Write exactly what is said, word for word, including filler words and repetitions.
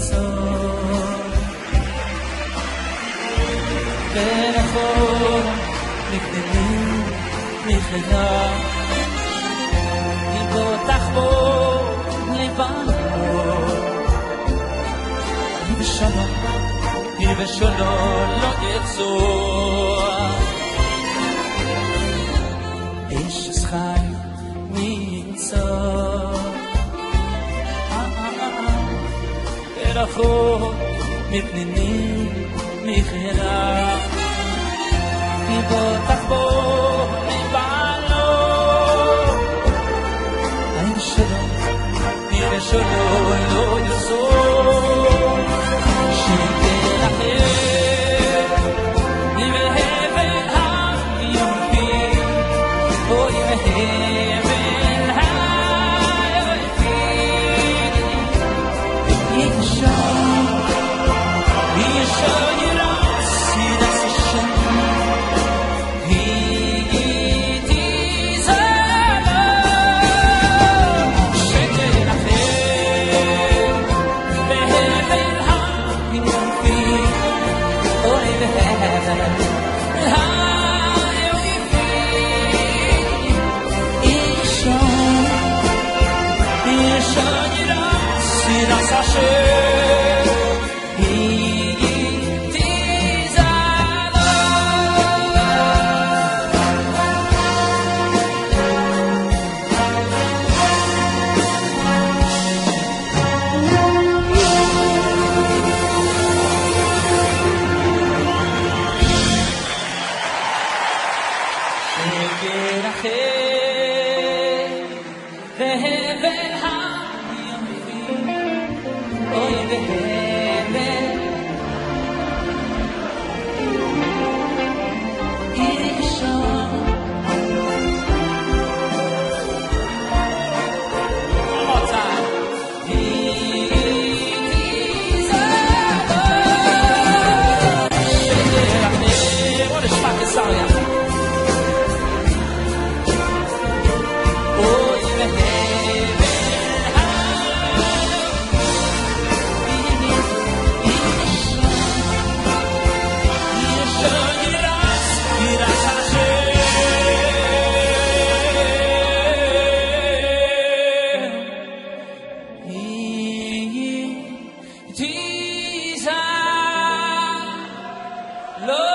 ונכון נקדמים מחיה יבוטח בו לבנו היא בשלום היא בשלום לא יצוע איש חי נמצא ונכון נקדמים מחיה יבוטח בו לבנו האם שלום נראה שלום לא יסור שייתן אחר מבהבל היופי אוי מהבל היופי אישה אישה ירסי דסשם Love